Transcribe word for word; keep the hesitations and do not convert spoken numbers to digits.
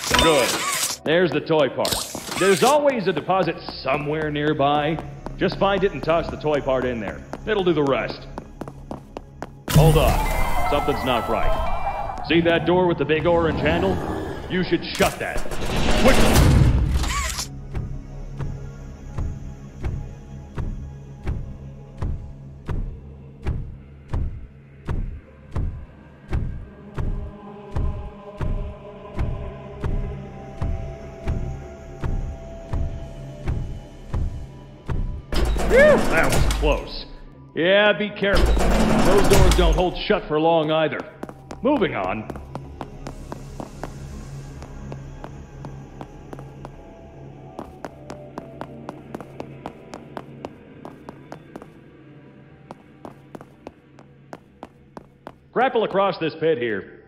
Good. There's the toy part. There's always a deposit somewhere nearby. Just find it and toss the toy part in there. It'll do the rest. Hold on. Something's not right. See that door with the big orange handle? You should shut that. Quickly! Phew, that was close. Yeah, be careful. Those doors don't hold shut for long either. Moving on. Grapple across this pit here.